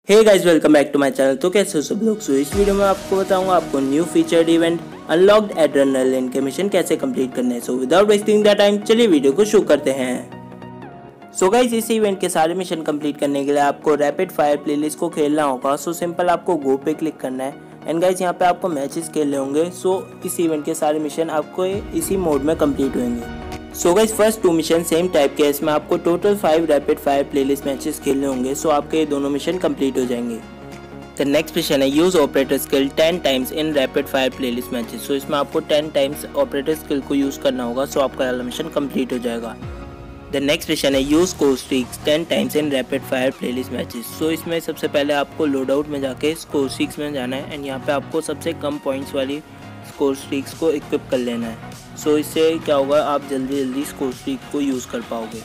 Hey guys, welcome back to my channel. तो कैसे हो सब लोग। इस वीडियो में आपको बताऊंगा आपको new featured event unlocked adrenaline के मिशन कैसे कंप्लीट करने हैं। विदाउट वेस्टिंग द टाइम चलिए वीडियो को शुरू करते हैं। गाइस, इस इवेंट के सारे मिशन कंप्लीट करने के लिए आपको रैपिड फायर प्लेलिस्ट को खेलना होगा। सिंपल आपको गो पे क्लिक करना है एंड गाइस यहाँ पे आपको मैचेस खेलने होंगे। इस इवेंट के सारे मिशन आपको इसी मोड में कंप्लीट होंगे। Guys, first 2 mission same type के, इसमें आपको total 5 rapid fire playlist matches खेलने होंगे। आपके दोनों मिशन कंप्लीट हो जाएंगे। द नेक्स्ट मिशन है use operator skill 10 times in rapid fire playlist matches. इसमें आपको 10 टाइम्स ऑपरेटर स्किल को यूज करना होगा। आपका मिशन कंप्लीट हो जाएगा। द नेक्स्ट मिशन है use score streaks 10 times in rapid fire playlist matches. इसमें सबसे पहले आपको लोड आउट में जाके स्कोर स्ट्रीक्स में जाना है एंड यहाँ पे आपको सबसे कम पॉइंट्स वाली स्कोर स्ट्रीक्स को इक्विप कर लेना है। इससे क्या होगा, आप जल्दी स्कोर स्ट्रीक को यूज कर पाओगे।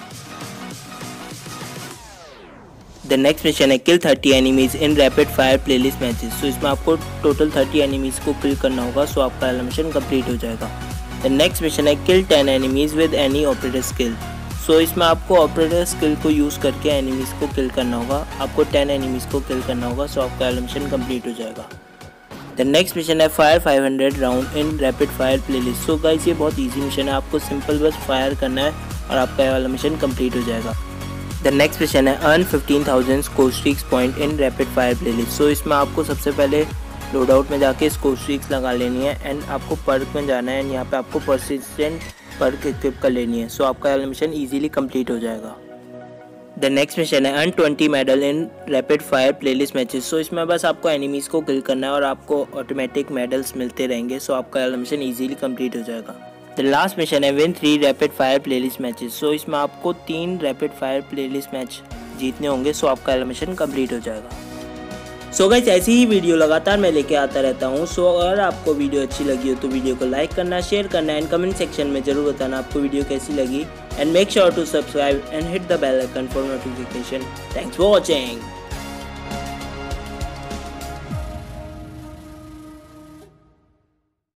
द नेक्स्ट मिशन है kill 30 enemies in rapid fire playlist matches. इसमें आपको टोटल 30 एनिमीज को किल करना होगा। आपका मिशन कंप्लीट हो जाएगा। द नेक्स्ट मिशन है kill 10 enemies with any operator skill. इसमें आपको ऑपरेटर स्किल को यूज करके एनिमीज को किल करना होगा। आपको 10 एनिमीज को किल करना होगा। आपका मिशन कंप्लीट हो जाएगा। द नेक्स्ट मिशन है fire 500 round in rapid fire playlist. Guys, ये बहुत इजी मिशन है, आपको सिंपल बस फायर करना है और आपका वाला मिशन कंप्लीट हो जाएगा। द नेक्स्ट मिशन है earn 15,000 score streaks point in rapid fire playlist. इसमें आपको सबसे पहले लोड आउट में जाके स्कोर स्ट्रीक्स लगा लेनी है एंड आपको पर्क में जाना है एंड यहाँ पे आपको परसिस्टेंट पर्क इक्विप कर लेनी है। आपका वाला मिशन ईजिली कंप्लीट हो जाएगा। द नेक्स्ट मिशन है earn 20 medal in rapid fire playlist matches. इसमें बस आपको एनिमीज को किल करना है और आपको ऑटोमेटिक मेडल्स मिलते रहेंगे। आपका मिशन इजीली कंप्लीट हो जाएगा। द लास्ट मिशन है win 3 rapid fire playlist matches. इसमें आपको 3 रैपिड फायर प्लेलिस्ट मैच जीतने होंगे। आपका मिशन कंप्लीट हो जाएगा। गाइस, ऐसी ही वीडियो लगातार मैं लेके आता रहता हूँ। अगर आपको वीडियो अच्छी लगी हो तो वीडियो को लाइक करना, शेयर करना एंड कमेंट सेक्शन में जरूर बताना आपको वीडियो कैसी लगी। And make sure to subscribe and hit the bell icon for notification. Thanks for watching.